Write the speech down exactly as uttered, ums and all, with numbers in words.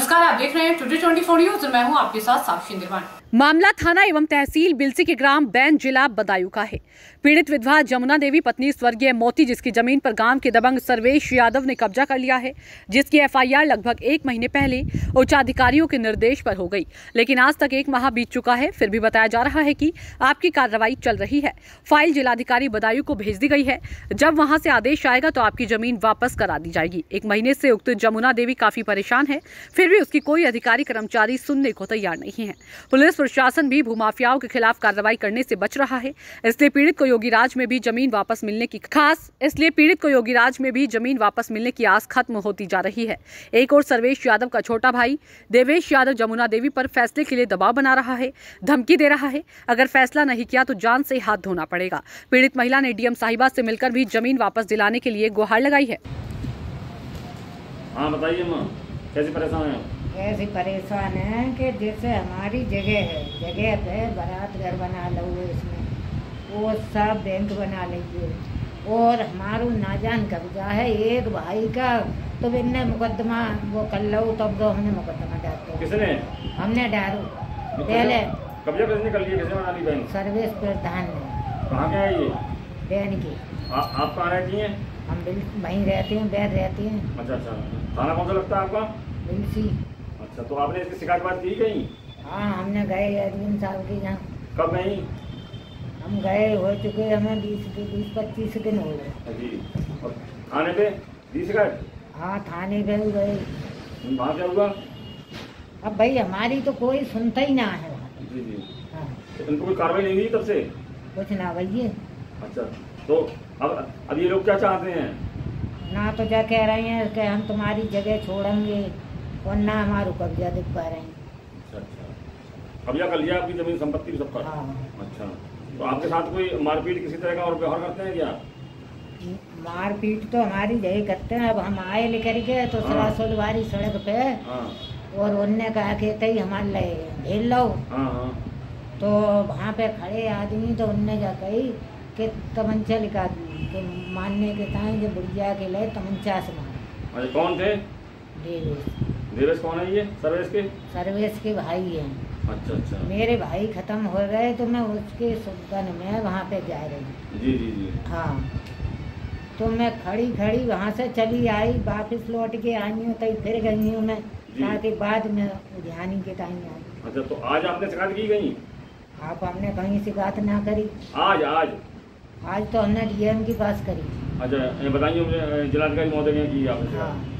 नमस्कार, आप देख रहे हैं टुडे ट्वेंटी फोर न्यूज और मैं हूं आपके साथ साक्षी निर्माण। मामला थाना एवं तहसील बिलसी के ग्राम बैन जिला बदायूं का है। पीड़ित विधवा जमुना देवी पत्नी स्वर्गीय मोती जिसकी जमीन पर गांव के दबंग सर्वेश यादव ने कब्जा कर लिया है, जिसकी एफआईआर लगभग एक महीने पहले उच्चाधिकारियों के निर्देश पर हो गई, लेकिन आज तक एक माह बीत चुका है, फिर भी बताया जा रहा है कि आपकी कार्रवाई चल रही है। फाइल जिलाधिकारी बदायूं को भेज दी गई है। जब वहां से आदेश आएगा तो आपकी जमीन वापस करा दी जाएगी। एक महीने से उक्त जमुना देवी काफी परेशान है, फिर भी उसकी कोई अधिकारी कर्मचारी सुनने को तैयार नहीं है। पुलिस प्रशासन भी भूमाफियाओं के खिलाफ कार्रवाई करने से बच रहा है, इसलिए पीड़ित को योगीराज में भी जमीन वापस मिलने की खास इसलिए पीड़ित को योगीराज में भी जमीन वापस मिलने की आस खत्म होती जा रही है। एक और सर्वेश यादव का छोटा भाई देवेश यादव जमुना देवी पर फैसले के लिए दबाव बना रहा है, धमकी दे रहा है, अगर फैसला नहीं किया तो जान से हाथ धोना पड़ेगा। पीड़ित महिला ने डीएम साहिबा से मिलकर भी जमीन वापस दिलाने के लिए गुहार लगाई है। हाँ बताइए माँ, कैसे परेशान है? ऐसी परेशान है कि जैसे हमारी जगह है, जगह पे बारात घर बना लो, इसमें वो सब बैंक बना लीजिए और हमारू नाजान कब्जा है एक भाई का, तो इनने मुकदमा वो कर लो, तब तो हमने मुकदमा डालो। किसने? हमने डालो पहले। कब्जा किसने कर लिया? किसने बना ली बैंक? सर्विस प्रधान ने। कहाँ के है ये? बैन की। आप कहाँ रहती हैं? हम वहीं रहते हैं, बैर रहती हैं। अच्छा अच्छा, थाना कौन सा लगता है आपका? बिलसी। अच्छा, तो आपने इसकी शिकायत बात की कहीं? हाँ, हमने गए एडमिन साहब के यहाँ। कब गई? हम गए हो चुके हमें बीस बीस पच्चीस दिन हो गए जी। और थाने पे दी शिकायत? हाँ, थाने पे भी गए। वहाँ क्या हुआ? अब भाई हमारी तो कोई सुनता ही ना है। जी जी। हाँ। तो इनको कोई कार्रवाई नहीं हुई तब से? कुछ ना भैया। अच्छा, तो अब अब ये लोग क्या चाहते हैं? ना तो क्या कह रहे हैं कि हम तुम्हारी जगह छोड़ेंगे और ना हमारा कब्जा दिख पा रहे हैं। अच्छा अच्छा, कब्जा कर लिया आपकी जमीन संपत्ति सबका? हाँ। अच्छा, तो आपके साथ कोई मारपीट किसी तरह का और व्यवहार करते हैं क्या? मारपीट तो हमारी यही करते हैं। अब हम आए लेकर के तो हाँ। सोलवारी सड़क पे। हाँ। और उनने कहा कि तई हमारे लिए भेज लो। हाँ हाँ। तो वहाँ पे खड़े आदमी तो उनने क्या कही कि तमंचा लिखा दी कि मानने के टाइम जो बुढ़िया के लिए तमंचा से मारा। अरे कौन थे? देवेश। देवेश कौन है ये? सर्वेश के? सर्वेश के भाई हैं। अच्छा अच्छा। मेरे भाई खत्म हो गए तो मैं उसके सुल्तान में वहाँ पे जा रही। जी जी जी। हाँ, तो मैं खड़ी खड़ी वहाँ से चली आई, वापस लौट के आई हूँ तो फिर गई हूँ मैं, ताकि बाद में ध्यान के टाइम आई। अच्छा, तो आज आपने शिकायत की कहीं? आप हमने कहीं शिकायत ना करी। आज आज आज तो हमने डीएम के पास करी। अच्छा, ये बताइए मुझे, जिलाधिकारी महोदय ने की आपने? हाँ।